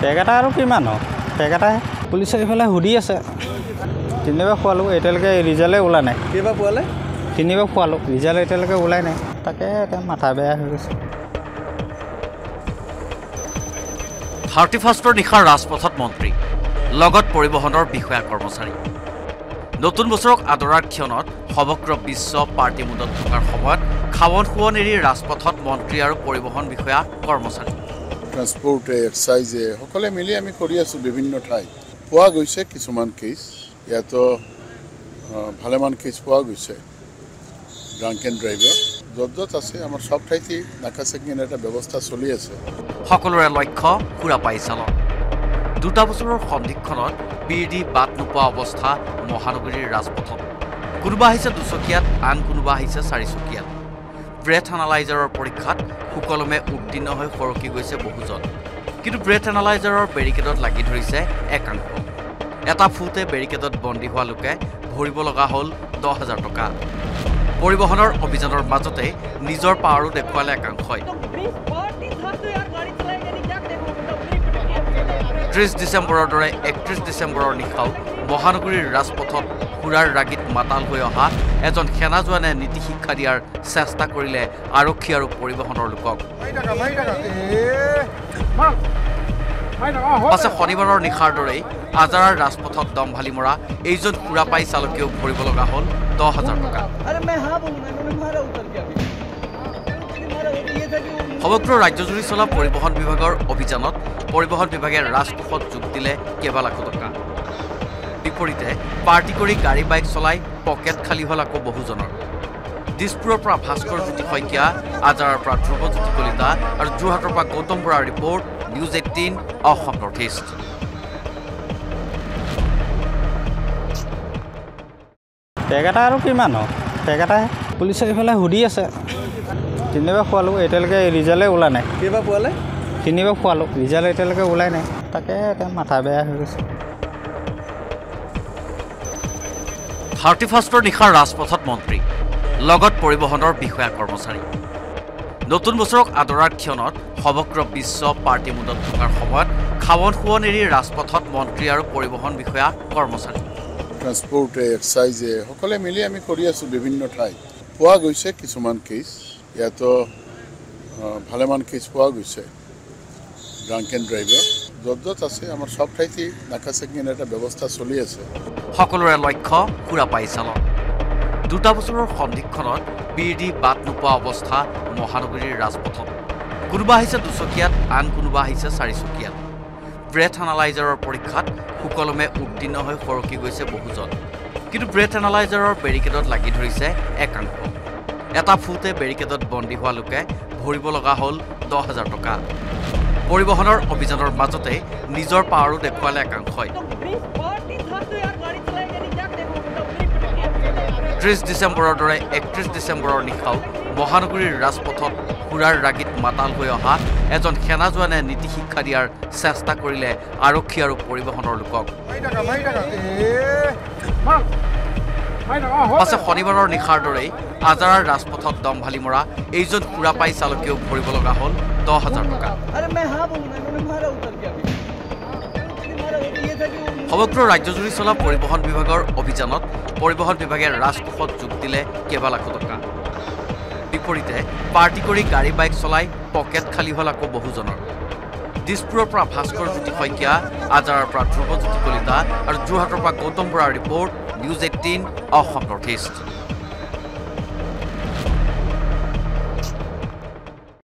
পেকেটা আৰু কিমান পেকেটাহে পুলিচে এইফালে সুধি আছে তিনিবাৰ খোৱালোঁ এতিয়ালৈকে ৰিজাল্টে ওলাই নাই কেইবাৰ পোৱালে তিনিবাৰ খোৱালোঁ ৰিজাল্ট এতিয়ালৈকে ওলাই নাই তাকে এতিয়া মাথা বেয়া হৈ গৈছে 31ৰ নিশাৰ ৰাজপথত মন্ত্ৰী লগত পৰিবহনৰ বিষয়া কৰ্মচাৰী নতুন বছৰক আদৰাৰ ক্ষণত সমগ্ৰ বিশ্ব পাৰ্টি মুডত থকাৰ সময়ত খাৱন খোৱন এৰি ৰাজপথত মন্ত্ৰী আৰু পৰিবহন বিষয়া কৰ্মচাৰী ট্ৰান্সপোৰ্ট এক্সাইজে সকলে মিলি আমি কৰি আছো বিভিন্ন ঠাই পোৱা গৈছে কিছুমান কেছ ইয়াতো ভালেমান কেছ পোৱা গৈছে ড্ৰাংক এণ্ড ড্ৰাইভাৰ য'ত আছে আমাৰ সব ঠাইতে নাকা চেকিং এটা ব্যৱস্থা চলি আছে সকলোৰে লক্ষ্য সুৰাপাই চালক 2 বছৰৰ সন্ধিক্ষণত বিৰডি বাট নোপোৱা অৱস্থা মহানগৰীৰ ৰাজপথত কোনোবা আহিছে 2 চকীয়াত আন কোনোবা আহিছে 4 চকীয়াত ব্ৰেথ এনালাইজাৰৰ পৰীক্ষাত সুকলমে উত্তীৰ্ণ হৈ সৰকি গৈছে বহুজন কিন্তু ব্ৰেথ এনালাইজাৰৰ বেৰিকেডত লাগি ধৰিছে একাংশ এটা ফুটে বেৰিকেডত বন্দী হোৱা লোকে ভৰিব লগা হ'ল 10,000 টকা পৰিবহনৰ অভিযানৰ মাজতে নিজৰ পাৱাৰো দেখুৱালে একাংশই 30 ডিচেম্বৰৰ দৰে 31 ডিচেম্বৰৰ নিশাও মহানগৰীৰ ৰাজপথত সুৰাৰ ৰাগীত মাতাল হৈ অহা এজন সেনা জোৱানে নীতি শিক্ষা দিয়াৰ চেষ্টা কৰিলে আৰক্ষী আৰু পৰিবহনৰ লোকক পাছে শনিবাৰৰ নিশাৰ দৰেই আজাৰাৰ ৰাজপথত দমভালি মৰা এইজন সুৰাপাই চালকেও ভৰিব লগা হ'ল 10,000 টকা সমগ্ৰ ৰাজ্যজুৰি চলা পৰিবহন বিভাগৰ অভিযানত পৰিবহন বিভাগে ৰাজকোষত যোগ দিলে কেইবা লাখ টকা বিপৰীতে পাৰ্টি কৰি গাড়ী বাইক চলাই পকেট খালী হ'ল আকৌ বহুজনৰ দিছপুৰৰ পৰা ভাস্কৰ জ্যোতি শইকীয়া আজাৰাৰ পৰা ধ্ৰুৱজ্যোতি কলিতা আৰু যোৰহাটৰ পৰা গৌতম বৰাৰ report news 18 Assam north east পেকেটা আৰু কিমান পেকেটাহে পুলিচে এইফালে সুধি আছে তিনিবাৰ খোৱালোঁ এতিয়ালৈকে ৰিজাল্টে ওলাই নাই কেইবাৰ পোৱালে তিনিবাৰ খোৱালোঁ ৰিজাল্ট এতিয়ালৈকে ওলাই নাই তাকে এতিয়া মাথা বেয়া হৈ গৈছে 31ৰ নিশাৰ ৰাজপথত মন্ত্ৰী লগত পৰিবহনৰ বিষয়া কৰ্মচাৰী নতুন বছৰক আদৰাৰ ক্ষণত সমগ্ৰ বিশ্ব পাৰ্টি মুডত থকাৰ সময়ত খাৱন খোৱন এৰি ৰাজপথত মন্ত্ৰী আৰু পৰিবহন বিষয়া কৰ্মচাৰী ট্ৰান্সপোৰ্ট এক্সাইজে সকলে মিলি আমি কৰি আছো বিভিন্ন ঠাই পোৱা গৈছে কিছুমান কেছ ইয়াতো ভালেমান কেছ পোৱা গৈছে ড্ৰাংক এণ্ড ড্ৰাইভাৰ য'ত আছে আমাৰ সব ঠাইতে নাকা চেকিং এটা ব্যৱস্থা চলি আছে সকলোৰে লক্ষ্য সুৰাপাই চালক 2 বছৰৰ সন্ধিক্ষণত বিৰডি বাট নোপোৱা অৱস্থা মহানগৰীৰ ৰাজপথত কোনোবা আহিছে 2 চকীয়াত আন কোনোবা আহিছে 4 চকীয়াত ব্ৰেথ এনালাইজাৰৰ পৰীক্ষাত সুকলমে উত্তীৰ্ণ হৈ সৰকি গৈছে বহুজন কিন্তু ব্ৰেথ এনালাইজাৰৰ বেৰিকেডত লাগি ধৰিছে একাংশ এটা ফুটে বেৰিকেডত বন্দী হোৱা লোকে ভৰিব লগা হ'ল 10,000 টকা পৰিবহনৰ অভিযানৰ মাজতে নিজৰ পাৱাৰো দেখুৱালে একাংশই 30 ডিচেম্বৰৰ দৰে 31 ডিচেম্বৰৰ নিশাও মহানগৰীৰ ৰাজপথত সুৰাৰ ৰাগীত মাতাল হৈ অহা এজন সেনা জোৱানে নীতি শিক্ষা দিয়াৰ চেষ্টা কৰিলে আৰক্ষী আৰু পৰিবহনৰ লোকক পাছে শনিবাৰৰ নিশাৰ দৰেই আজাৰাৰ ৰাজপথত দমভালি মৰা এইজন সুৰাপাই চালকেও ভৰিব লগা হ'ল 10,000 টকা সমগ্ৰ ৰাজ্যজুৰি চলা পৰিবহন বিভাগৰ অভিযানত পৰিবহন বিভাগে ৰাজকোষত যোগ দিলে কেইবা লাখ টকা বিপৰীতে পাৰ্টি কৰি গাড়ী বাইক চলাই পকেট খালী হ'ল আকৌ বহুজনৰ দিছপুৰৰ পৰা ভাস্কৰ জ্যোতি শইকীয়া আজাৰাৰ পৰা ধ্ৰুৱজ্যোতি কলিতা আৰু যোৰহাটৰ পৰা গৌতম বৰাৰ report news 18 Assam north east